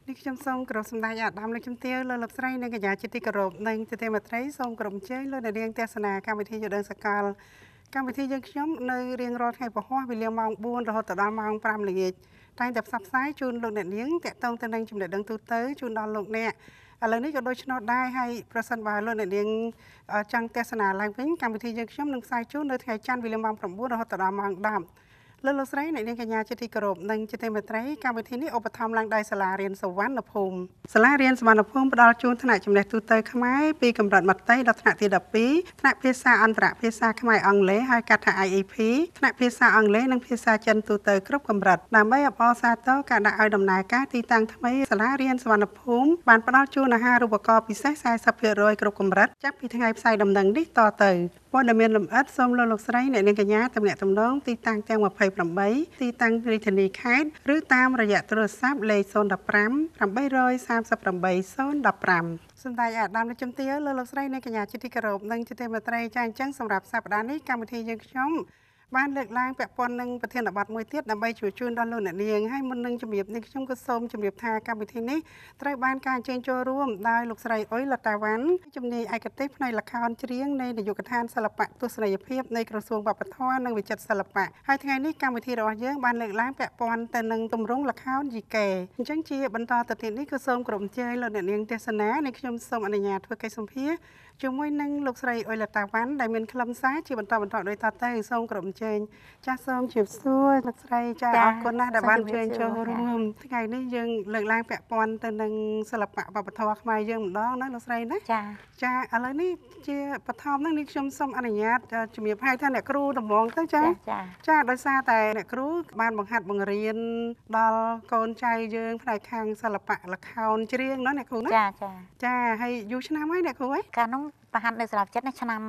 នេះខ្ញុំសូមគោរពសម្ដេចអាដាមលោកជំទាវលោកស្រីនិងកញ្ញាជាទីគោរពនិងជាទីមេត្រីសូមគោរពអញ្ជើញលោកអ្នកនាងទស្សនាកម្មវិធីយល់ដឹងសកលកម្មវិធីយើងខ្ញុំនៅរៀងរាល់ថ្ងៃពហុវេលាម៉ោង4រហូតដល់ម៉ោង5ល្ងាចតែងតែផ្សព្វផ្សាយជូនលោកអ្នកនាងតាក់ទងទៅនឹងចំណេះដឹងទូទៅជូនដល់លោកអ្នកឥឡូវនេះក៏ដូច្នោះដែរហើយប្រសិនបើលោកអ្នកនាងចង់ទស្សនាឡើងវិញកម្មវិធីយើងខ្ញុំនឹងផ្សាយជូននៅថ្ងៃច័ន្ទវេលាម៉ោង9រហូតដល់ម៉ោង10លោកស្រីអ្នកនាងកញ្ញាជាទីគោរពនិងជាទីមេត្រីកម្មវិធីនេះឧបត្ថម្ភឡើងដោយសាលារៀនសវណ្ណភូមិសាលារៀនសវណ្ណភូមិផ្ដល់ជូនថ្នាក់ចំណេះទូទៅខ្មែរពីកម្រិតមត្តេយ្យដល់ថ្នាក់ទី12ថ្នាក់ភាសាអន្តរភាសាខ្មែរអង់គ្លេសហៅកាត់ថា IEP ថ្នាក់ភាសាអង់គ្លេសនិងភាសាចិនទូទៅគ្រប់កម្រិតដើម្បីអបអរសាទរការដាក់ឲ្យដំណើរការទីតាំងថ្មីសាលារៀនសវណ្ណភូមិបានផ្ដល់ជូនអាហារូបករណ៍ពិសេស 40% គ្រប់កម្រិតចាប់ពីថ្ងៃផ្សាយដំណឹងនេះតទៅព័ត៌មានលម្អិតសូមលោកស្រីអ្នកនាងកញ្ញាទំនាក់ទំនងទីតាំងទាំង28ទីតាំងរាជធានីខេត្តឬតាមរយៈទូរស័ព្ទលេខ015 838 015សម្ដេចអាដាមលោកជំទាវលោកស្រីអ្នកកញ្ញាជាទីគោរពនិងជាទីមេត្រីចាអញ្ចឹងសម្រាប់សប្តាហ៍នេះកម្មវិធីយើងខ្ញុំបានលើកឡើងពាក់ព័ន្ធនឹងប្រធានបទមួយទៀតដើម្បីជួយជូនដល់លោកអ្នកនាងហើយមុននឹងជម្រាបនេះខ្ញុំក៏សូមជម្រាបថាកម្មវិធីនេះត្រូវបានការអញ្ជើញចូលរួមដោយលោកស្រីអុយលតាវ៉ាន់ជំនាញឯកទេសផ្នែកល្ខោនច្រៀងនៃនាយកដ្ឋានសិល្បៈទស្សនីយភាពនៃក្រសួងវប្បធម៌និងវិចិត្រសិល្បៈហើយថ្ងៃនេះកម្មវិធីរបស់យើងបានលើកឡើងពាក់ព័ន្ធទៅនឹងទម្រង់ល្ខោនយីកេអញ្ចឹងជាបន្តទៅទៀតនេះក៏សូមក្រុមជើញលោកអ្នកនាងទេសនានៃខ្ញុំសូមអនុញ្ញាតធ្វើកិច្ចសម្ភាសន៍ជាមួយនឹងលោកស្រីអុយលតាវ៉ាន់ដែលមានខ្លឹមសារជាបន្តដូចតទៅសូមក្រុមជើញចាសសូមជម្រាបសួរលោកស្រីចាអរគុណណាស់ដែលបានជួយចូលរួមថ្ងៃនេះយើងលើកឡើងពាក់ព័ន្ធទៅនឹងសិល្បៈវប្បធម៌ខ្មែរយើងម្ដងណាលោកស្រីណាចាឥឡូវនេះជាបឋមហ្នឹងនេះខ្ញុំសូមអនុញ្ញាតជំរាបឲ្យថាអ្នកគ្រូដំបងទៅចាដោយសារតែអ្នកគ្រូបានបង្ហាត់បង្រៀនដល់កូនចៅយើងផ្នែកខាងសិល្បៈល្ខោនច្រៀងណាអ្នកគ្រូណាចាហើយយូរឆ្នាំហើយអ្នកគ្រូហ៎កាលនោះប្រហាត់នៅសាលាវិចិត្រនេះឆ្នាំ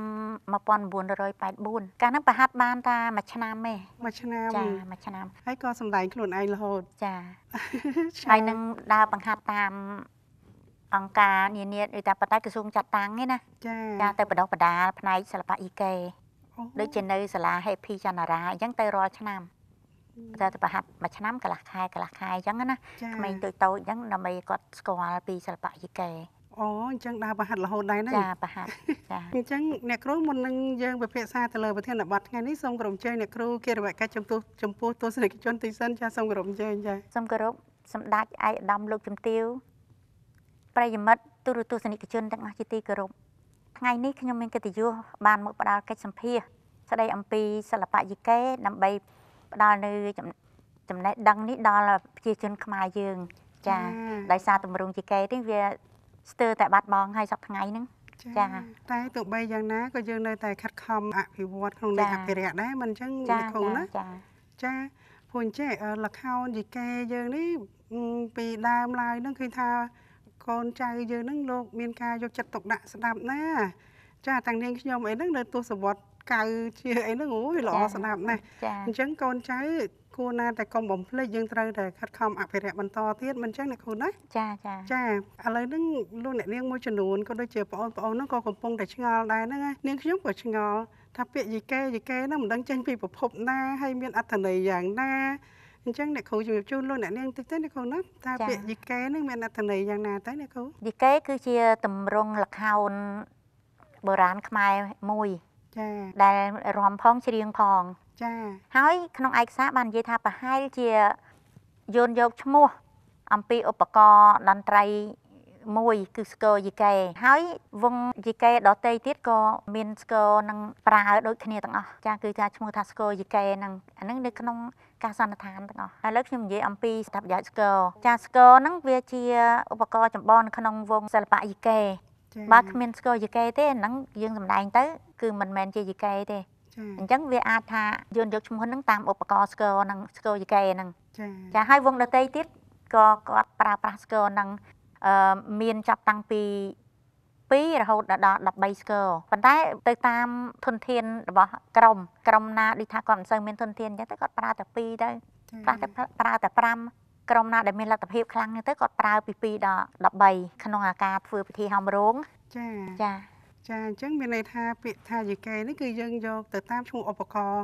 1984កាលនោះប្រហាត់បានតែមួយឆ្នាំទេមួយឆ្នាំមួយឆ្នាំហើយក៏សម្ដែងខ្លួនឯងរហូតចាហើយនឹងដើរបង្ហាត់តាមអង្គការនានាដូចតែប៉ុន្តែក្រសួងចាត់តាំងនេះណាចាទៅបដិបដាលផ្នែកសិល្បៈអ៊ីកេដូចជានៅសាលា Happy ចន្ទរាអញ្ចឹងទៅរាល់ឆ្នាំតែប្រហាត់មួយឆ្នាំកន្លះខែអញ្ចឹងណាក្មេងតូចអញ្ចឹងដើម្បីគាត់ស្គាល់ពីសិល្បៈអ៊ីកេអូអញ្ចឹងដើរប្រហាត់រហូតដែរណាចាប្រហាត់ចាអញ្ចឹងអ្នកគ្រូមុននឹងយើងពិភាក្សាទៅលើប្រធានបទថ្ងៃនេះសូមគោរពអញ្ជើញអ្នកគ្រូគិរវកិច្ចចំពោះទស្សនិកជនទីសិនចាសូមគោរពអញ្ជើញចាសូមគោរពសម្ដេចឯកឧត្តមលោកជំទាវប្រិយមិត្តទូរទស្សនិកជនទាំងអស់ជាទីគោរពថ្ងៃនេះខ្ញុំមានកិត្តិយសបានមកផ្ដល់កិច្ចសម្ភាសន៍ស្ដីអំពីសិល្បៈយីកេដើម្បីផ្ដល់នៅចំណេះដឹងនេះដល់ប្រជាជនខ្មែរយើងចាដោយសារទម្រង់យីកេនេះវាស្ទើរតែបាត់បង់ហើយសប្តាហ៍ថ្ងៃហ្នឹងចាតែទោះបីយ៉ាងណាក៏យើងនៅតែខិតខំអភិវឌ្ឍក្នុងន័យអភិរក្សដែរមិនអញ្ចឹងអ្នកគ្រូណាចាព្រោះអញ្ចឹងល្ខោនយីកេយើងនេះពីដើមឡើយហ្នឹងឃើញថាកូនចៅយើងហ្នឹងលោកមានការយកចិត្តទុកដាក់ស្ដាប់ណាចាតាំងនាងខ្ញុំអីហ្នឹងនៅទស្សវត្សកៅជាអីហ្នឹងអូយល្អស្ដាប់ណាស់អញ្ចឹងកូនចៅគួរណាតែកុំបំភ្លេចយើងត្រូវតែខិតខំអភិរក្សបន្តទៀតមិនអញ្ចឹងអ្នកគ្រូណាចាឥឡូវហ្នឹងលោកអ្នកនាងមួយចំនួនក៏ដូចជាបងប្អូនហ្នឹងក៏កំពុងតែឆ្ងល់ដែរហ្នឹងនាងខ្ញុំក៏ឆ្ងល់ថាពាក្យយីកេហ្នឹងមិនដឹងចេញពីប្រភពណាហើយមានអត្ថន័យយ៉ាងណាអញ្ចឹងអ្នកគ្រូជម្រាបជូនលោកអ្នកនាងតិចទៅអ្នកគ្រូណាថាពាក្យយីកេហ្នឹងមានអត្ថន័យយ៉ាងណាទៅអ្នកគ្រូយីកេគឺជាទម្រង់ល្ខោនបុរាណខ្មែរមួយដែលរាំផងច្រៀងផងហើយក្នុងឯកសារបាននិយាយថាប្រហែលជាយោនយកឈ្មោះអំពីឧបករណ៍តន្ត្រីមួយគឺស្គរយីកេហើយវងយីកេដតេទៀតក៏មានស្គរនឹងប្រើដូចគ្នាទាំងអស់ចាគឺថាឈ្មោះថាស្គរយីកេហ្នឹងអាហ្នឹងនៅក្នុងការសន្និដ្ឋានទាំងអស់ឥឡូវខ្ញុំនិយាយអំពីស្ថាបត្យស្គរចាស្គរហ្នឹងវាជាឧបករណ៍ចម្បងនៅក្នុងវងសិល្បៈយីកេបើគ្មានស្គរយីកេទេអាហ្នឹងយើងសម្ដែងទៅគឺមិនមែនជាយីកេទេអញ្ចឹងវាអាចថាយន់យកឈ្មោះហ្នឹងតាមឧបករណ៍ស្គរហ្នឹងស្គរយីកេហ្នឹងចាហើយវងដតេទៀតក៏គាត់ប្រើប្រាស់ស្គរហ្នឹងមានចាប់តាំងពី2រហូតដល់13ស្គរប៉ុន្តែទៅតាមធនធានរបស់ក្រុមណាដូចថាគាត់មិនសូវមានធនធានអញ្ចឹងទៅគាត់ប្រើតែ2ទៅខ្លះទៅប្រើតែ5ក្រុមណាដែលមានលទ្ធភាពខ្លាំងទៅគាត់ប្រើពី2ដល់13ក្នុងអាការធ្វើពិធីហោមរោងចាអញ្ចឹងមានន័យថាពាក្យថាយីកេនេះគឺយើងយកទៅតាមឈ្មោះឧបករណ៍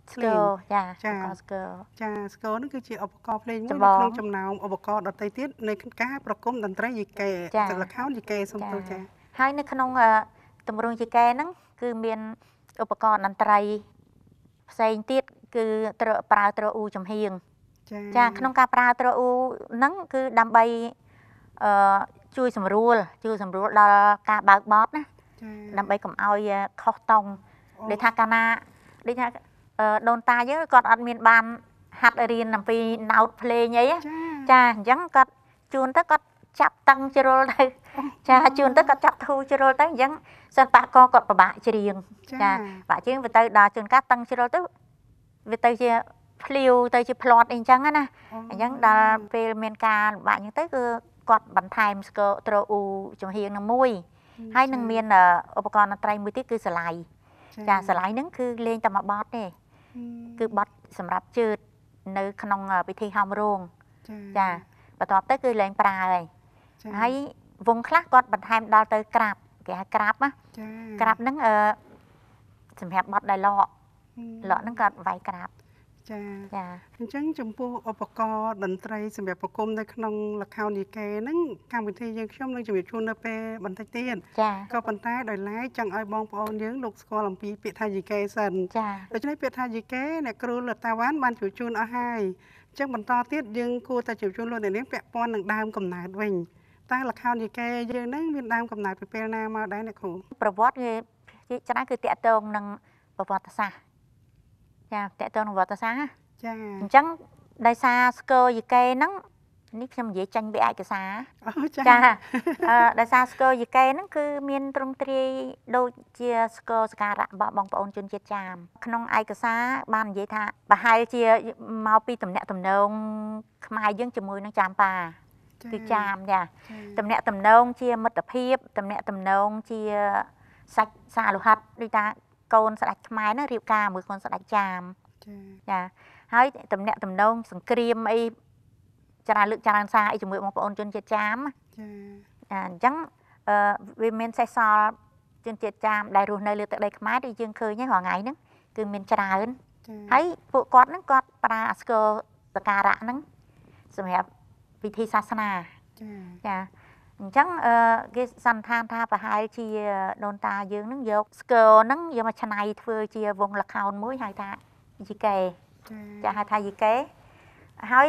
ស្គរចាឧបករណ៍ស្គរចាស្គរហ្នឹងគឺជាឧបករណ៍ភ្លេងមួយនៅក្នុងចំណោមឧបករណ៍ដទៃទៀតនៅការប្រគំតន្ត្រីយីកេល្ខោនយីកេសំទោសចាហើយនៅក្នុងទម្រង់យីកេហ្នឹងគឺមានឧបករណ៍តន្ត្រីផ្សេងទៀតគឺប្រើទ្រអ៊ូចំហៀងចាក្នុងការប្រើទ្រអ៊ូហ្នឹងគឺដើម្បីជួយសម្រួលដល់ការបើកបទណាដើម្បីកុំឲ្យខុសតុងដូចថាកាលណាដូចថាដូនតាយើងគាត់អត់មានបានហាត់រៀនអំពីណោតភ្លេងអីចាអញ្ចឹងគាត់ជួនទៅគាត់ចាប់តឹងជ្រុលទៅចាជួនទៅគាត់ចាប់ធូរជ្រុលទៅអញ្ចឹងសិល្បករគាត់ពិបាកច្រៀងចាពិបាកច្រៀងវាទៅដល់ជួនកាលតឹងជ្រុលទៅវាទៅជាភ្លាវទៅជាផ្្លាត់អីអញ្ចឹងណាអញ្ចឹងដល់ពេលមានការលំបាកអញ្ចឹងទៅគឺគាត់បន្ថែមស្គរទ្រអ៊ូចំហៀងនឹងមួយហើយនឹងមានឧបករណ៍តន្ត្រីមួយទៀតគឺស្រឡៃចាស្រឡៃហ្នឹងគឺលេងតែមួយបទទេគឺបទសម្រាប់ជើតនៅក្នុងពិធីហោមរោងចាបន្ទាប់ទៅគឺលេងប្រើហើយវងខ្លះគាត់បន្ថែមដល់ទៅក្រាបគេហៅក្រាបណាក្រាបហ្នឹងសម្រាប់បទដែលលក់ហ្នឹងគាត់វាយក្រាបចាអញ្ចឹងចំពោះឧបករណ៍តន្ត្រីសម្រាប់ប្រគំនៅក្នុងល្ខោនយីកេហ្នឹងកម្មវិធីយើងខ្ញុំនឹងជម្រាបជូននៅពេលបន្តិចទៀតក៏ប៉ុន្តែដោយឡែកចង់ឲ្យបងប្អូនយើងលោកស្គាល់អំពីពាក្យថាយីកេសិនដូច្នេះពាក្យថាយីកេអ្នកគ្រូលតាវ៉ាន់បានជម្រាបជូនអស់ហើយអញ្ចឹងបន្តទៀតយើងគួរតែជម្រាបជូនលោកអ្នកនាងពាក់ព័ន្ធនឹងដើមកំណើតវិញតែល្ខោនយីកេយើងហ្នឹងមានដើមកំណើតពីពេលណាមកដែរអ្នកគ្រូប្រវត្តិវាច្រើនគឺតាក់ទងនឹងប្រវត្តិសាស្ត្រចាតើតើនឹងវត្តសាស្ត្រចាអញ្ចឹងដោយសារស្គរយីកេហ្នឹងនេះខ្ញុំនិយាយចាញ់ពីឯកសារចាដោយសារស្គរយីកេហ្នឹងគឺមានទ្រង់ទ្រាយដូចជាស្គរសក្ការៈរបស់បងប្អូនជនជាតិចាមក្នុងឯកសារបាននិយាយថាប្រហែលជាមកពីទំនាក់ទំនងខ្មែរយើងជាមួយនឹងចាមប៉ាគឺចាមចាទំនាក់ទំនងជាមិត្តភាពទំនាក់ទំនងជាសាច់សាលោហិតដូចថាកូនស្ដេចខ្មែរហ្នឹងរៀបការមួយកូនស្ដេចចាមចាហើយតំណាក់តំណងសង្គ្រាមអីច្រើនលើកច្រើនសារអីជាមួយបងប្អូនជនជាតិចាមចាអញ្ចឹងវាមានសេះសល់ជនជាតិចាមដែលរស់នៅលើទឹកដីខ្មែរដែលយើងឃើញហ្នឹងរាល់ថ្ងៃហ្នឹងគឺមានច្រើនហើយពួកគាត់ហ្នឹងគាត់ប្រើអាស្គរសក្ការៈហ្នឹងសម្រាប់ពិធីសាសនាចាអញ្ចឹងគេសន្និដ្ឋានថាប្រហែលជាដូនតាយើងនឹងយកស្គរហ្នឹងយកមកច្នៃធ្វើជាវងល្ខោនមួយហៅថាយីកេចាហៅថាយីកេហើយ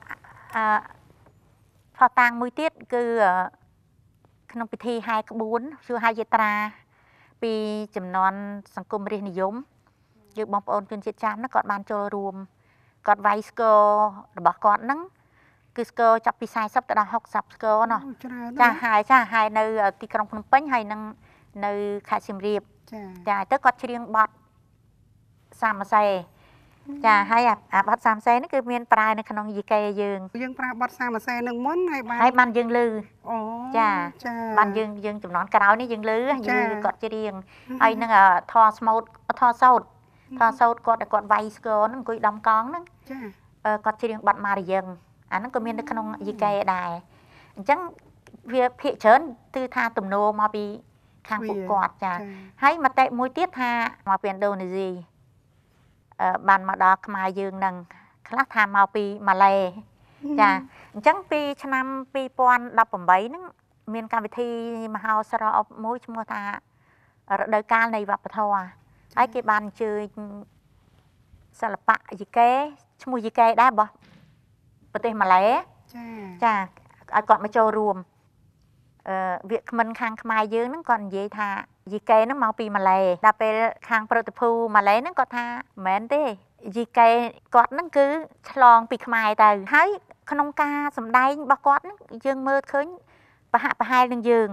ផតាំងមួយទៀតគឺក្នុងពិធីហែក្បួនជួហែយាត្រាពីចំនួនសង្គមរាស្ត្រនិយមយើងបងប្អូនជនជាតិចាមហ្នឹងគាត់បានចូលរួមគាត់វាយស្គររបស់គាត់ហ្នឹងគឺស្គរចាប់ពី40ទៅដល់60ស្គរណោះចាហើយនៅទីក្រុងភ្នំពេញហើយនឹងនៅខេត្តសៀមរាបចាទៅគាត់ច្រៀងបទសាមសេរចាហើយអាបទសាមសេរនេះគឺមានប្រើនៅក្នុងយីកេយើងប្រើបទសាមសេរនឹងមុនហើយបានយើងឮអូចាបានយើងចំនួនក្រោយនេះយើងឮគាត់ច្រៀងហើយនឹងធរស្មូតធរសោតគាត់វាយស្គរហ្នឹងអង្គុយដំកងហ្នឹងចាគាត់ច្រៀងបទម៉ារីយ៉ឹងអាហ្នឹងក៏មាននៅក្នុងយីកេដែរអញ្ចឹងវាភាគច្រើនគឺថាទំនោរមកពីខាងពួកគាត់ចាហើយមតិមួយទៀតថាមកពីឥណ្ឌូនេស៊ីបានមកដល់ខ្មែរយើងនឹងខ្លះថាមកពីម៉ាឡេចាអញ្ចឹងពីឆ្នាំ2018ហ្នឹងមានកម្មវិធីមហោស្រពមួយឈ្មោះថារដូវកាលនៃវប្បធម៌ហើយគេបានអញ្ជើញសិល្បៈយីកេឈ្មោះយីកេដែររបស់ប្រទេសម៉ាឡេចាឲ្យគាត់មកចូលរួមវាគ្មិនខាងខ្មែរយើងហ្នឹងគាត់និយាយថាយីកេហ្នឹងមកពីម៉ាឡេដល់ពេលខាងប្រតិភូម៉ាឡេហ្នឹងគាត់ថាមិនមែនទេយីកេគាត់ហ្នឹងគឺឆ្លងពីខ្មែរទៅហើយក្នុងការសម្ដែងរបស់គាត់ហ្នឹងយើងមើលឃើញប្រហាក់ប្រហែលនឹងយើង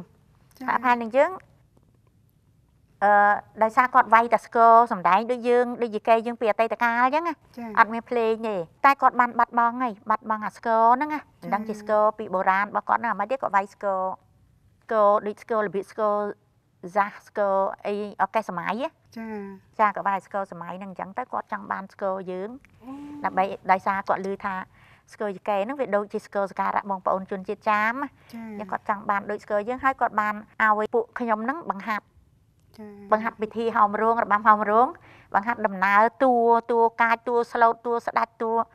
ដោយសារគាត់វាយតែស្គរសម្ដែងដូចយីកេយើងពីអតីតកាលអញ្ចឹងអត់មានភ្លេងទេតែគាត់បានបាត់បង់អាស្គរហ្នឹងណាមិនដឹងជាស្គរពីបុរាណរបស់គាត់ណាមិនទេគាត់វាយស្គរដូចស្គររបៀបស្គរស្គរអីអកេសសម័យចាក៏វាយស្គរសម័យហ្នឹងអញ្ចឹងទៅគាត់ចង់បានស្គរយើងដើម្បីដោយសារគាត់ឮថាស្គរយីកេហ្នឹងវាដូចជាស្គរសក្ការៈបងប្អូនជនជាតិចាមគាត់ចង់បានដូចស្គរយើងហើយគាត់បានឲ្យពួកខ្ញុំហ្នឹងបង្ហាត់ bằng hạt bị thi hòm ruộng rồi băm hòm ruộng bằng hạt đầm ná tua cai tua slow tua sạch tua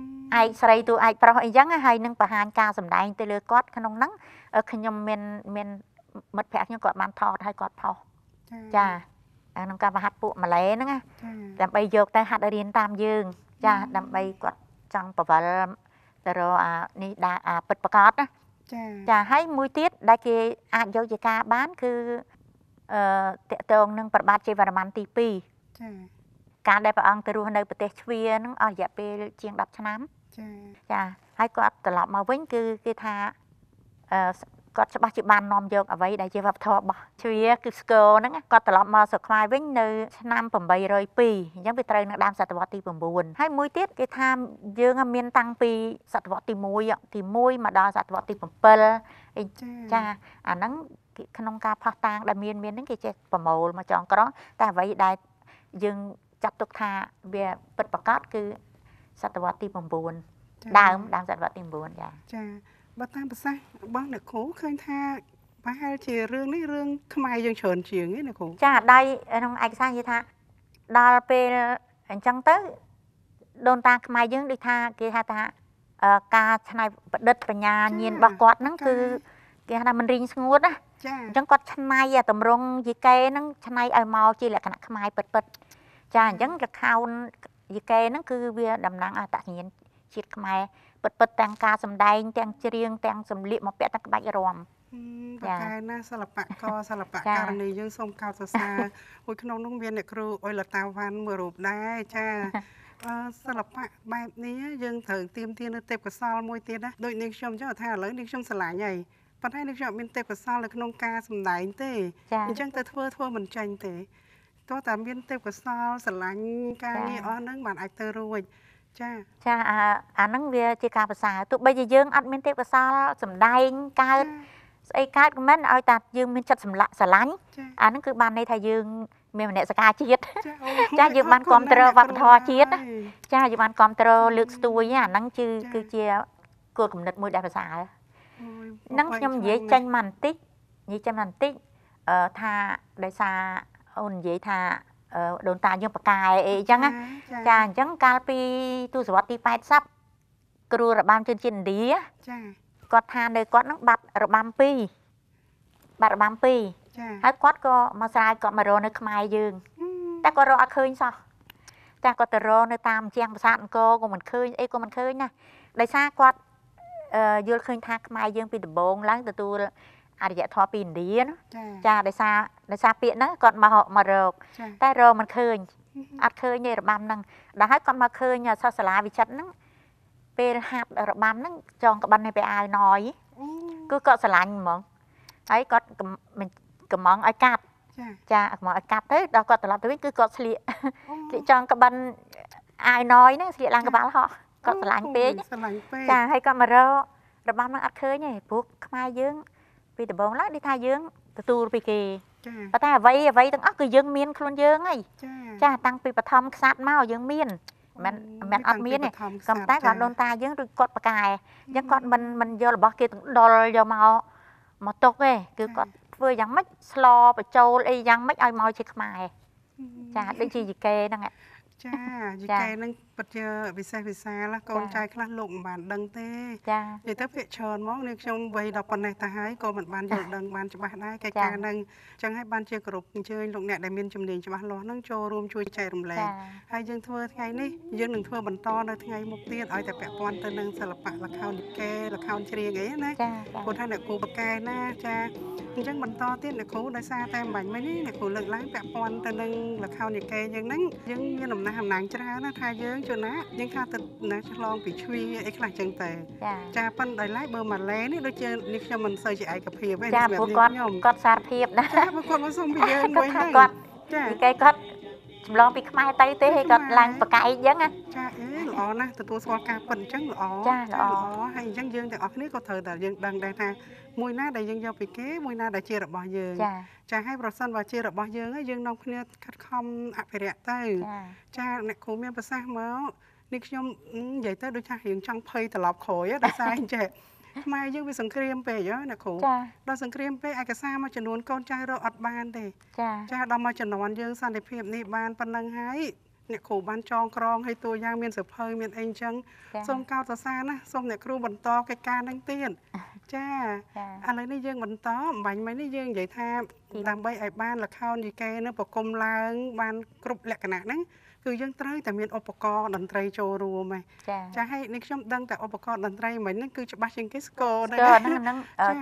ai sấy tua ai pro ai dáng hay nâng bà hàng ca sầm đại tê lừa cót khăn ông nắng ở khăn nhom men mất phẹt nhưng cọt ban thọ hay cọt thọ cha nâng ca bà hạt phụ mà lấy nữa nghe làm bay dược tay hạt ở điền tam dương cha làm bay cọt trong bà vợ rồiนี่ดาปิดประกอบนะจะให้มวยติดได้คืออาจโยจิกาบ้านคือเตะตรงนึงประบาดเจวรมันตีปีการได้ประอังตรูในประเทศเวียนึงอย่าไปเชียงดับชนะจะให้ก็ตลอดมาวิ่งคือทาก็จะปัจจุบันนอมโยกเอาไว้ได้เจวับทอบเวียคือสเกลนั่นก็ตลอดมาสควายวิ่งในน้ำผมใบรอยปียังไปเตยนักดำสัตวตีผมบุญให้มวยติดคือทำยืงเมียนตังปีสัตวตีมวยมาดอสัตวตีผมเปิลจ้าอันนั้นขนมกาพาตางได้เมียนนั่นคือเจ็บผมโมมาจองก็ร้องแต่ไว้ได้ยืงจับตุกทาเบียปิดประกาศคือสัตวตีผมบุญดำสัตวตีผมบุญจ้าบ้านตามภาษาบ้านเด็กโขเคยท่าไปให้เชียร์เรื่องนี้เรื่องขมายยังเฉินเฉียงนี่นะโขจ้าได้น้องไอ้สร้างยี่ท่าดาเปอันจังเต้โดนตาขมายยังดิท่ากี่ท่าท่ากาชนายดัดปัญญาเย็นบกอดนั่นคือกี่ท่ามันริงสงวนนะจังกอดชนายตำรงยี่เกนั่งชนายเอาเมาจีแหละขณะขมายเปิดจ้าจังจะเข้ายี่เกนั่นคือเวียดำนางตะเห็นชีดขมายเปิดแต่งกาสำได้แต่งเชียงแต่งสำลีมาเปะตะกบรวมปากกาหน้าสลับปะกอสลับปะการนี้ยังทรงกาวซาโอ้ยขนมน้องเวียนเนี่ยครูโอ้ยละตาวันเมื่อรูปได้จ้าสลับปะแบบนี้ยังถึงเตรียมเตียนเต็มกับซอลมวยเตียนนะโดยนิชมเจ้าท่าเลยนิชมสลายใหญ่ปัจจัยนิชมเป็นเต็มกับซอลเลยขนมกาสำได้เต้ยังแต่ทั่วเหมือนใจเต้ตัวแต่เป็นเต็มกับซอลสลายกาเนี่ยอ๋อนั่งบ้านไอเตอร์รวยจ้านั่งเวียจีการภาษาตัวใบยืงอัดเมนเทปภาษาสำได้การไอ้การมันเอาแต่ยืงมันจัดสำละสลังนั่นคือบ้านในไทยยืงเมียนเนี่ยสกาชีดจ้ายืงบ้านคอมเตอร์วัดทอชีดจ้ายืงบ้านคอมเตอร์เลือกตัวเนี่ยนั่งคือเจียกดกลุ่มนัดมวยได้ภาษานั่งยำเย่จังมันติ๊กยี่จังมันติ๊กท่าได้ซาอุ่นเย่ท่าโดนตายังปากกายจังอ่ะจ้าจังกาลปีตัวสวัสดิไปซับกรูระบำจินดีก็ทานเลยก็นักบัตรระบำปีให้ก็ก็มาใส่ก็มาโรในขมายยืงแต่ก็รอเคยซะแต่ก็แต่รอในตามเชียงประสานก็มันเคยก็มันเคยนะได้ซาก็ยืนเคยทานขมายยืงปีตะบงล้างตัวอาจจะทอปีนดีนะจ้าได้ซาเปียนะก่อนมาเรกแต่เรมันเคยอัดเคยเนี่ยระบำนั่งได้ให้ก่อนมาเคยเนี่ยซาสลาวิชัดนั่งเป็นหัดระบำนั่งจองกับบันในไปอายน้อยก็เกาะสลายมั้งไอ้ก็มันกับมองไอ้กัดจ้ามองไอ้กัดเฮ้ยเราก็ตลอดตัวก็เกาะเสียจองกับบันอายน้อยนั่งเสียลังกับบ้านเขาเกาะสลายเป๊ะจ้าให้ก่อนมาเรระบำนั่งอัดเคยเนี่ยพวกขมายยืงปีแต่บงแล้วดิทายยืงตัวปีเกย์แต่ถ้าไว้ตั้งคือยืงเมียนคลุนยืงไงจ้าตั้งปีปฐมสัตว์เมายืงเมียนมันอัดเมียนเนี่ยกำแต่ก่อนโดนตายืงหรือกดปากกายยังก่อนมันเยอะหรือบอกเกย์ดอลเยอะมาตกเลยคือก่อนเพื่อยังไม่สโลไปโจลยังไม่เอามาเช็คมาจ้าได้ชีเกย์นั่งอ่ะจ้าจีเกนั่งปัจเจอวิเศษแล้วก่อนใจคลาดหลงบ้านดังเต้จ้าเดี๋ยวถ้าเพจเชิญมองเนี่ยชมวัยดอกปันในตาหายก็เหมือนบ้านอยู่ดังบ้านจะบ้านได้ไกลๆนั่งจังให้บ้านเชียร์กรุบเชิญลงเนี่ยได้เมียนจำเนียงจะบ้านล้อนั่งโจรวมช่วยใจรำแรงให้ยังทั่วไงนี่ยังหนึ่งทั่วบรรทอนเลยไงมุกเตี้ยเอาแต่แปะปอนเตนังสลับปะละข้าวดิแกละข้าวเชียงไงนะคนท่านเนี่ยกูปะแกน่าจ้าจังบรรทอนเตี้ยเนี่ยกูได้ซาแต่ใหม่ไม่นี่เนี่ยกูเลิกล้างแปะปอนเตนังละข้าวดิแกยังนั่งยังยืนหนุ่มหน้าหำหนังจ้านะทายเยอะจนนะยังข้าตึกนะจะลองไปช่วยไอ้ขลังจังแต่จ้าปั้นได้ไล่เบอร์มาแล้วนี่โดยเจอนี่จะมันใส่ใจไอ้กับเพียบไว้แบบนี้ย่อมก็สารเพียบนะจ้าบางคนมาส่งไปเยอะไว้ได้จ้าไก่ก็ลองไปขมายไตเต้ให้ก็ลังปากไก่ยังอ่ะจ้าหล่อนะแต่ตัวสวากาปั่นจังหล่อจ้าหล่อให้ยังยืนแต่ออกนี่ก็เธอแต่ยังดังได้ทางมวยหน้าได้ยังยาวไปเก๋มวยหน้าได้เชียร์ระบายยืนจ้าให้ประสันว่าเชียร์ระบายยืนยังน้องเพื่อนคัดคำอภิเรศเต้จ้าเนี่ยคงมีภาษาเมานี่ยมใหญ่เต้โดยชาเห็นจังเพยตลอดโขยได้ใช่เจ๊ខ្មែរយើងវាសង្គ្រាមពេកណាគ្រូដល់សង្គ្រាមពេកឯកសារមួយចំនួនកូនចៅរកអត់បានទេចាដល់មកចំនួនយើងសន្តិភាពនេះបានប៉ុណ្ណឹងហើយអ្នកគ្រូបានចងក្រងឲ្យតួយ៉ាងមានសភៅមានអីចឹងសូមកោតសរសើរណាសូមអ្នកគ្រូបន្តកិច្ចការនឹងទៀតចាឥឡូវនេះយើងបន្តអំបញ្ញមិញនេះយើងនិយាយថាដើម្បីឲ្យបានល្ខោនយីកេនឹងប្រគំឡើងបានគ្រប់លក្ខណៈហ្នឹងគឺយើងត្រូវតែមានឧបករណ៍តន្ត្រីចូលរួមហើយចាហើយនេះខ្ញុំដឹងតែឧបករណ៍តន្ត្រីមិញហ្នឹងគឺច្បាស់ជាងគេស្គរហ្នឹង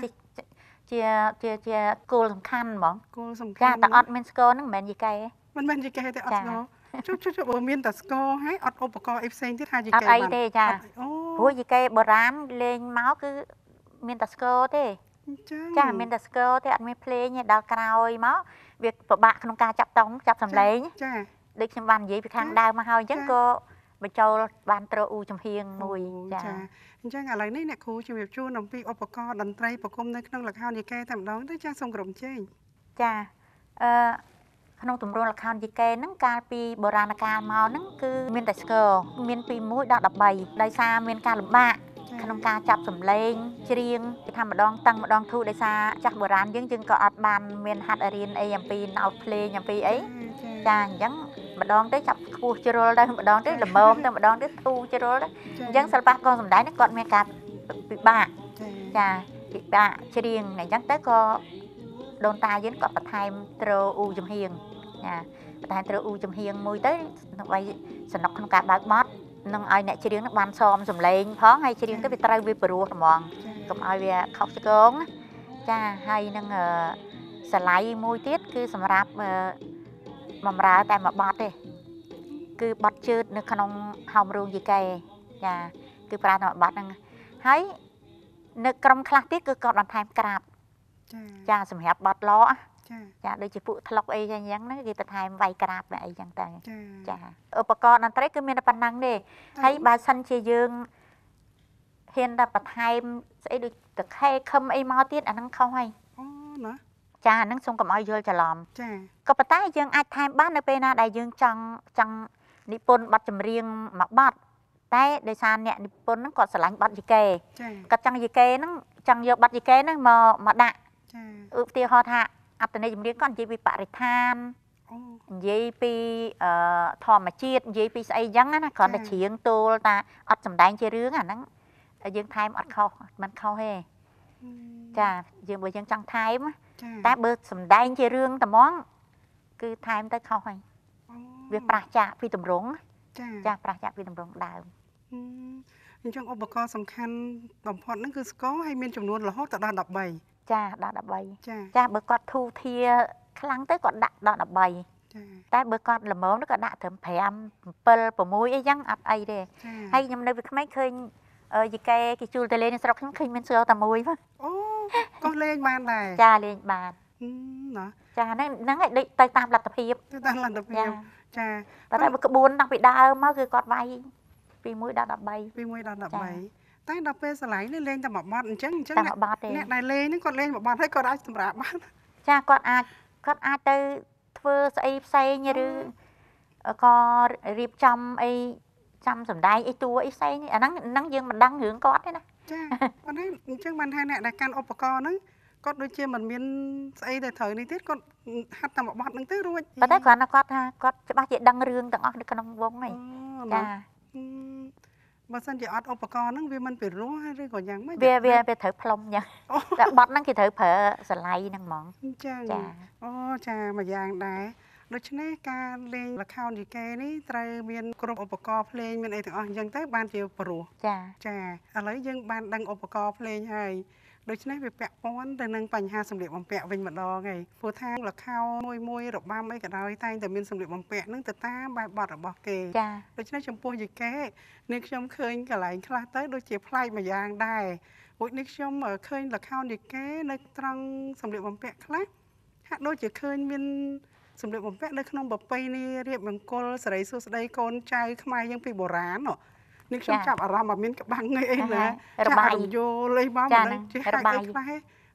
ជាគោលសំខាន់ហ្មងគោលសំខាន់ចាតែអត់មានស្គរហ្នឹងមិនមែនយីកេមិនមែនយីកេទេអត់ស្គរចុះបើមានតែស្គរហើយអត់ឧបករណ៍អីផ្សេងទៀតថាយីកេបានអត់អីទេចាព្រោះយីកេបុរាណលេងមកគឺមានតែស្គរទេចាមានតែស្គរទេអត់មានភ្លេងទេដល់ក្រោយមកវាពិបាកក្នុងការចាប់តង់ចាប់សំឡេងចាដូចខ្ញុំបាននិយាយពីខាងដើមមកហើយអញ្ចឹងក៏បញ្ចូលបានត្រូវអ៊ូចំហៀងមួយចាអញ្ចឹងឥឡូវនេះអ្នកគ្រូជំរាបជូនអំពីឧបករណ៍តន្ត្រីប្រគំនៅក្នុងល្ខោនយីកេតែម្ដងទៅចាសូមក្រុមជើញចាក្នុងទម្រង់ល្ខោនយីកេហ្នឹងកាលពីបុរាណកាលមកហ្នឹងគឺមានតែស្គរមានពី1ដល់13ដោយសារមានការលំបាកក្នុងការចាប់សម្លេងច្រៀងគេថាម្ដងតឹងម្ដងធូរដោយសារចាស់បុរាណយើងក៏អត់បានមានហាត់រៀនអីអំពីណោតភ្លេងអំពីអីចាអញ្ចឹងម្ដងទៅចាប់ខ្ពស់ជ្រុលទៅម្ដងទៅល្មមទៅម្ដងទៅធូរជ្រុលទៅអញ្ចឹងសិល្បៈកងសម្ដែងនេះគាត់មានការពិបាកចាពិបាកច្រៀងអញ្ចឹងទៅក៏ដូនតាយើងគាត់បន្ថែមត្រូវអ៊ូចំហៀងចាបន្ថែមត្រូវអ៊ូចំហៀងមួយទៅដើម្បីសំណុកក្នុងការបើកបទនឹងឲ្យអ្នកច្រៀងនឹងបានសមសំឡេងផងហើយច្រៀងទៅវាត្រូវវាព្រោះហ្មងកុំឲ្យវាខុសឆ្គងចាហើយនឹងស្រឡៃមួយទៀតគឺសម្រាប់បំរើតែមួយបទទេគឺបទជើតនៅក្នុងហោមរោងយីកេចាគឺប្រើតែមួយបទហ្នឹងហើយនៅក្រុមខ្លះទៀតគឺគាត់បន្ថែមក្រាបចាសម្រាប់បទឡចាដូចជាពួកថ្លុកអីចឹងហ្នឹងគេបន្ថែមវាយក្រាបអីចឹងទៅចាឧបករណ៍តន្ត្រីគឺមានតែប៉ុណ្ណឹងទេហើយបើសិនជាយើងហ៊ានតែបន្ថែមស្អីដូចតខេខឹមអីមកទៀតអាហ្នឹងខុសហើយអូណាចាអាហ្នឹងសូមកុំឲ្យយល់ច្រឡំចាក៏ប៉ុន្តែយើងអាចថែមបាននៅពេលណាដែលយើងចង់និពន្ធបទចម្រៀងមួយបទតែដោយសារអ្នកនិពន្ធហ្នឹងគាត់ស្រឡាញ់បទយីកេគាត់ចង់យីកេហ្នឹងចង់យកបទយីកេហ្នឹងមកដាក់ចាឧទាហរណ៍ថាអត្តន័យចម្រៀងគាត់និយាយពីបរិស្ថាននិយាយពីធម្មជាតិនិយាយពីស្អីចឹងណាគ្រាន់តែច្រៀងទូលតាអត់សម្ដែងជារឿងអាហ្នឹងយើងថែមអត់ខុសមិនខុសទេចាយើងបើយើងចង់ថែមតែបើសម្ដែងជារឿងត្មងគឺថែមទៅខុសហើយវាប្រះចាកពីទម្រង់ចាប្រះចាកពីទម្រង់ដើមអញ្ចឹងឧបករណ៍សំខាន់បំផុតហ្នឹងគឺស្គរហើយមានចំនួនរហូតដល់13 ចាដល់13ចាបើគាត់ធូធាខ្លាំងទៅគាត់ដាក់ដល់13តែបើគាត់ល្មមទៅគាត់ដាក់ត្រឹម5 7 6អីចឹងអត់អីទេហើយខ្ញុំនៅពីក្មេងឃើញយីកេគេជួលទៅលេងនៅស្រុកខ្ញុំឃើញមានស្គរតែមួយអូក៏លេងបានដែរចាលេងបានណាចាហ្នឹងឯងដូចទៅតាមលទ្ធភាពទៅតាមលទ្ធភាពចាប៉ុន្តែបើក្បួនតាំងពីដើមមកគឺគាត់វាយពី1ដល់13 ពី1ដល់13តែដល់ពេលស្រឡាញ់នេះលេងតែមួយបទអញ្ចឹងអ្នកដែលលេងនេះគាត់លេងមួយបទហើយគាត់អាចសម្រាប់បានចាគាត់អាចទៅធ្វើស្អីផ្សេងឬក៏រៀបចំអីចាំសម្ដែងអីតួអីផ្សេងអាហ្នឹងយើងមិនដឹងរឿងគាត់ទេណាចាប៉ុន្តែអញ្ចឹងបានថាអ្នកដែលកាន់ឧបករណ៍ហ្នឹងគាត់ដូចជាមិនមានស្អីដែលត្រូវនេះទៀតគាត់ហាត់តែមួយបទហ្នឹងទៅរួចប៉ុន្តែគ្រាន់តែគាត់ថាគាត់ច្បាស់ជាដឹងរឿងទាំងអស់នៅក្នុងវងហ្នឹងចាបើសិនជាអត់ឧបករណ៍ហ្នឹងវាមិនពិរោះឬក៏យ៉ាងម៉េចវាត្រូវផ្លុំយ៉ាងតែបត់ហ្នឹងគេត្រូវប្រើស្រឡៃហ្នឹងហ្មងអញ្ចឹងអូចាមួយយ៉ាងដែរដូច្នេះការលេងល្ខោនយីកេនេះត្រូវមានគ្រប់ឧបករណ៍ភ្លេងមានអីទាំងអស់អញ្ចឹងទៅបានជាព្រោះចាឥឡូវយើងបានដឹងឧបករណ៍ភ្លេងហើយដូច្នេះវាពាក់ព័ន្ធទៅនឹងបញ្ហាសម្លៀកបំពាក់វិញម្ដងហើយព្រោះថាល្ខោនមួយរបាំអីក៏ដោយតែងតែមានសម្លៀកបំពាក់នឹងទៅតាមបែបបទរបស់គេដូច្នេះចំពោះយីកេនេះខ្ញុំឃើញកន្លែងខ្លះទៅដូចជាប្លែកមួយយ៉ាងដែរព្រោះនេះខ្ញុំឃើញល្ខោនយីកេនៅត្រង់សម្លៀកបំពាក់ខ្លះហាក់ដូចជាឃើញមានសម្លៀកបំពាក់នៅក្នុងប្រពៃណីរៀបមង្គលសិរីសួស្តីកូនចៅខ្មែរយើងពីបុរាណនេះខ្ញុំចាប់អារម្មណ៍មកមានក្បាំងអីណារបាយយល់អីមកមិនដឹងជាហេតុអីខ្លះ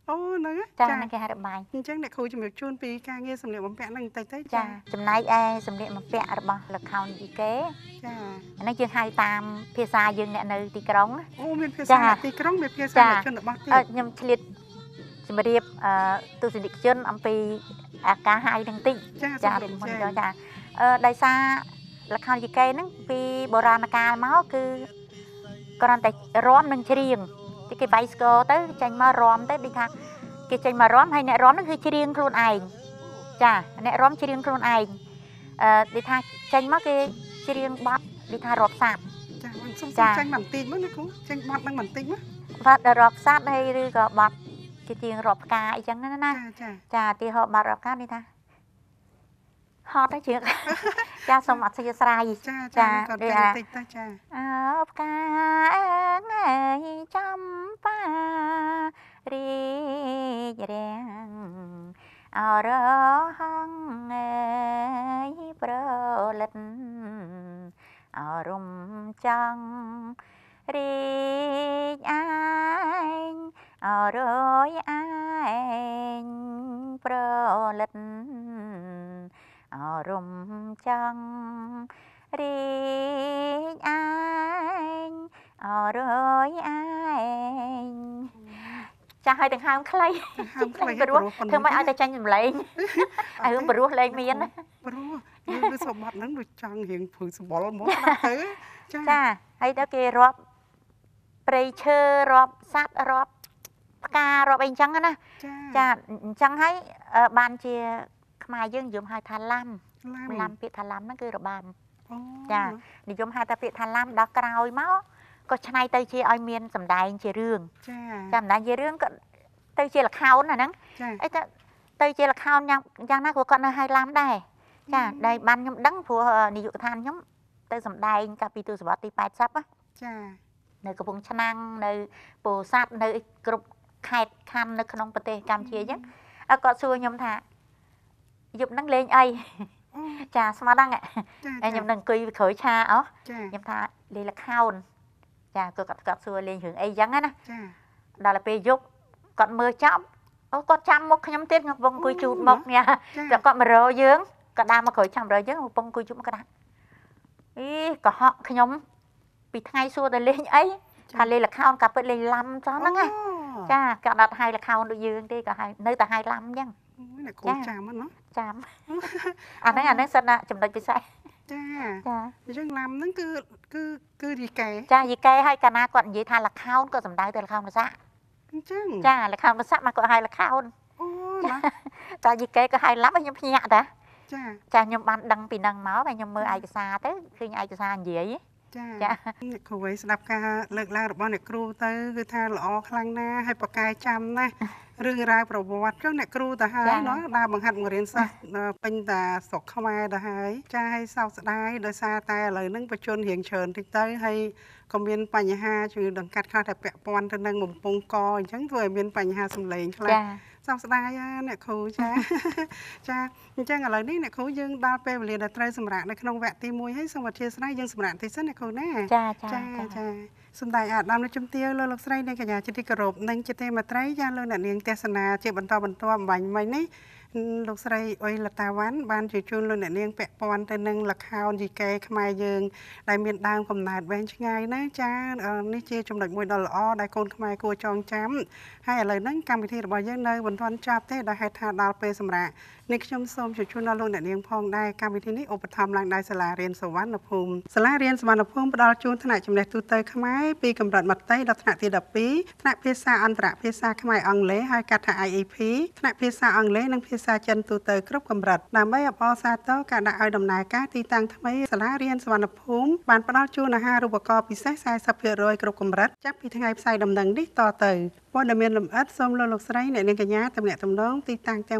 អូហ្នឹងចាហ្នឹងគេហៅរបាញ់អញ្ចឹងអ្នកគ្រូជំរាបជូនពីការងារសម្លៀកបំពាក់ហ្នឹងបន្តិចទៅចាចំណែកឯសម្លៀកបំពាក់របស់លខោនយីកេចាអានេះយើងហៅតាមភាសាយើងអ្នកនៅទីក្រុងអូមានភាសាទីក្រុងមានភាសាជនបទទៀតខ្ញុំឆ្លៀតជំរាបទស្សនិកជនអំពីអាការហៅនឹងតិចចាមុនទៅចាដោយសារលខោនយីកេហ្នឹងពីបុរាណកាលមកគឺគ្រាន់តែរាំនឹងច្រៀងគេវាយស្គរទៅចេញមករំទៅដូចថាគេចេញមករំហើយអ្នករំហ្នឹងគឺច្រៀងខ្លួនឯងចាអ្នករំច្រៀងខ្លួនឯងដូចថាចេញមកគេច្រៀងបទដូចថារាប់សាប់ចាខ្ញុំសុំចេញបន្តិចមកណាគ្រូចេញបទហ្នឹងបន្តិចមកបទរាប់សាប់ហើយឬក៏បទគេច្រៀងរាប់ផ្កាអីចឹងណាចាទីហោបទរាប់ផ្កានេះថាហត់ទៅជឿចាសូមអធិស្ឋានចាគាត់តិចទៅចាអើផ្កាអើយចំបារីករាំងអរហង្អើយប្រលិតអរំចង់រីកឯងអរយឯងប្រលិតអរំចង់រីកឯងអរយឯងចាស់ឲ្យទាំងហើមខ្លីព្រោះធ្វើមិនឲ្យតែចាញ់សម្លេងឲ្យរឿងព្រោះលេងមានព្រោះគឺសម្បត្តិហ្នឹងដូចចង់រៀងព្រឺសម្បល់មកដាក់ទៅចាហើយដល់គេរាប់ព្រៃឈើរាប់សត្វរាប់ផ្ការាប់អីចឹងណាចាអញ្ចឹងហើយបានជាខ្មែរយើងនិយមហៅថាឡាំពាក្យថាឡាំហ្នឹងគឺរបាំចានិយមហៅថាពាក្យថាឡាំដល់ក្រោយមកក៏ឆ្នៃទៅជាឲ្យមានសម្ដែងជារឿងចាសម្ដែងជារឿងក៏ទៅជាល្ខោនអាហ្នឹងអីទៅជាល្ខោនយ៉ាងណាក៏គាត់នៅហៅឡាំដែរចាដែលបានខ្ញុំដឹងព្រោះនាយកដ្ឋានខ្ញុំទៅសម្ដែងកាលពីទសវត្សរ៍ទី80ចានៅកំពង់ឆ្នាំងនៅពោធិ៍សាត់នៅគ្រប់ខេត្តខណ្ឌនៅក្នុងប្រទេសកម្ពុជាអញ្ចឹងគាត់សួរខ្ញុំថាយប់ហ្នឹងលេងអីចាស្មានហ្នឹងខ្ញុំនឹងអង្គុយក្រួយឆាអស់ខ្ញុំថាលេងល្ខោនចាគាត់សួរលេងរឿងអីចឹងណាចាដល់ពេលយប់គាត់មើលចាប់អូគាត់ចាំមុខខ្ញុំទៀតខ្ញុំកំពុងអង្គុយជូតមុខញ៉ាតែគាត់មករកយើងគាត់ដើរមកក្រួយចាំរកយើងកំពុងអង្គុយជូតមកគាត់ថាអីកុហកខ្ញុំពីថ្ងៃសួរតែលេងអីថាលេងល្ខោនក៏ពិតលេងឡាំចោះហ្នឹងណាចាគាត់អត់ហៅល្ខោនដូចយើងទេក៏ហៅនៅតែហៅឡាំអញ្ចឹងអ្នកគ្រូចាំណាចាំអាហ្នឹងសិនណាចំណុចពិសេសចាអញ្ចឹងឡាំហ្នឹងគឺយីកេចាយីកេឲ្យកាលណាគាត់និយាយថាល្ខោនក៏សំដៅទៅល្ខោនភាសាអញ្ចឹងចាល្ខោនភាសាមកគាត់ហៅល្ខោនអូណាតែយីកេក៏ហៅឡាំឲ្យខ្ញុំភ្ញាក់តាចាខ្ញុំបានដឹងពីហ្នឹងមកហើយខ្ញុំមើលឯកសារទៅឃើញឯកសារនិយាយចាអ្នកគ្រូឲ្យស្ដាប់ការលើកឡើងរបស់អ្នកគ្រូទៅគឺថាល្អខ្លាំងណាស់ហើយប្រកែចាំណាស់រឿងរ៉ាវប្រវត្តិចុះអ្នកគ្រូទៅហើយណាដើរបង្ហាត់បង្រៀនសិស្សពេញតាស្រុកខ្មែរទៅហើយចាឲ្យសោកស្ដាយដោយសារតែឥឡូវហ្នឹងបច្ចុប្បន្នរៀងច្រើនតិចទៅហើយក៏មានបញ្ហាជំងឺដង្កាត់ខ្លះតែពាក់ព័ន្ធទៅនឹងបំពង់កអញ្ចឹងធ្វើឲ្យមានបញ្ហាសម្លេងខ្លះសោកស្ដាយអ្នកគ្រូចាចាអញ្ចឹងឥឡូវនេះអ្នកគ្រូយើងដល់ពេលវេលាដែលត្រូវសម្រាប់នៅក្នុងវគ្គទី1ហើយសូមអធិស្ឋានយើងសម្រាប់តិចសិនអ្នកគ្រូណាចាសំដេចអាដាមនៅជំទាវលោកស្រីនិងកញ្ញាជាទីគោរពនិងជាទីមេត្រីចាលោកអ្នកនាងទេសនាជាបន្តអំបញ្ញមិញនេះលោកស្រីអុយលតាវ៉ាន់បានជួយជូនលោកអ្នកនាងពាក់ព័ន្ធទៅនឹងល្ខោនយីកេខ្មែរយើងដែលមានដើមកំណើតវែងឆ្ងាយណាចានេះជាចំណុចមួយដ៏ល្អដែលកូនខ្មែរគួរចងចាំហើយឥឡូវហ្នឹងកម្មវិធីរបស់យើងនៅមិនទាន់ចប់ទេដែលហេតុថាដល់ពេលសម្រាប់នេះខ្ញុំសូមជួយជូនដល់លោកអ្នកនាងផងដែរកម្មវិធីនេះឧបត្ថម្ភឡើងដោយសាលារៀនសវណ្ណភូមិសាលារៀនសវណ្ណភូមិផ្ដល់ជូនថ្នាក់ចំណេះទូទៅខ្មែរពីកម្រិតមត្តេយ្យដល់ថ្នាក់ទី12ថ្នាក់ភាសាអន្តរភាសាខ្មែរអង់គ្លេសហៅកាត់ថា IEP ថ្នាក់ភាសាអង់គ្លេសនិងភាសាចិនទូទៅគ្រប់កម្រិតដើម្បីអបអរសាទរការដាក់ឲ្យដំណើរការទីតាំងថ្មីសាលារៀនសវណ្ណភូមិបានផ្ដល់ជូនអាហារូបករណ៍ពិសេស 40% គ្រប់កម្រិតចាប់ពីថ្ងៃផ្សាយដំណឹងនេះតទៅព័ត៌មានលម្អិតសូមលោកស្រីអ្នកនាងកញ្ញាទំនាក់ទំនងទីតាំងទាំង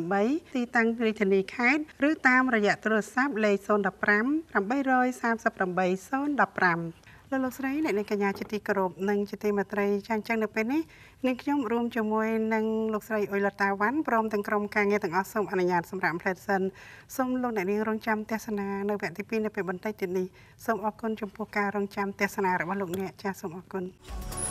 28ទីតាំងរាជធានីខេត្តឬតាមរយៈទូរស័ព្ទលេខ015 838 015លោកស្រីអ្នកនាងកញ្ញាជាទីគោរពនិងជាទីមេត្រីចាអញ្ចឹងនៅពេលនេះនាងខ្ញុំរួមជាមួយនឹងលោកស្រីអុយលតាវ៉ាន់ព្រមទាំងក្រុមការងារទាំងអស់សូមអនុញ្ញាតសម្រាប់ផ្លែសិនសូមលោកអ្នកនាងរងចាំទស្សនានៅវគ្គទី2នៅពេលបន្តិចទៀតនេះសូមអរគុណចំពោះការរងចាំទស្សនារបស់លោកអ្នកចាសូមអរគុណ